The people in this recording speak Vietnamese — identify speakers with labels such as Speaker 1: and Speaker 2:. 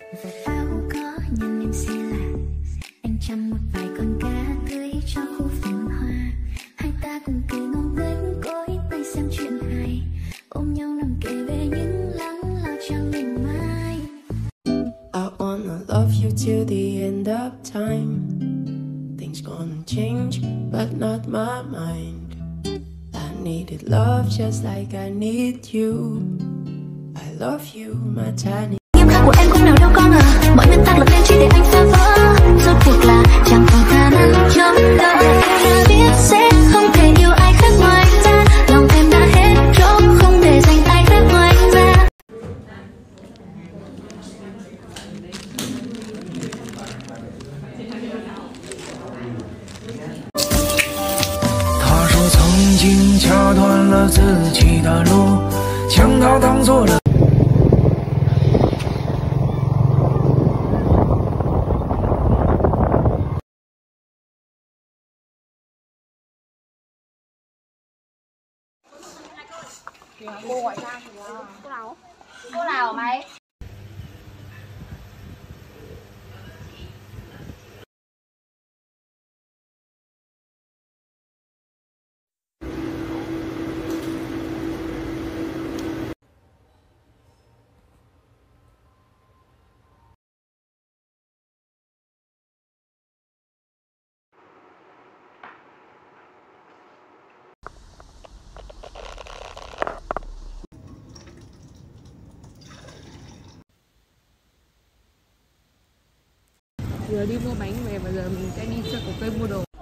Speaker 1: Vạt áo có nhân em xe lạ, anh chăm một vài con cá tưới cho khu vườn hoa. Hai ta cùng cười ngông nghếch gối tay xem chuyện hài, ôm nhau nằm kề về những lắng lo cho ngày mai.
Speaker 2: I wanna love you till the end of time. Things gonna change, but not my mind. I needed love just like I need you. I love you, my tiny.
Speaker 1: Nghiêm khắc của em cũng nào đâu con à, mọi nguyên tắc lập nên chỉ để anh phá vỡ. Rốt cuộc là chẳng còn khả năng chống đỡ. Đã biết sẽ không thể yêu ai khác ngoài ra, lòng em đã hết chỗ không để dành ai khác ngoài ra.
Speaker 3: 他说曾经掐断了自己的路，将它当作了。
Speaker 4: Cô gọi ra thì cô nào? Cô nào hả mày?
Speaker 5: Vừa đi mua bánh về, bây giờ mình sẽ đi chợ cổ cây mua đồ.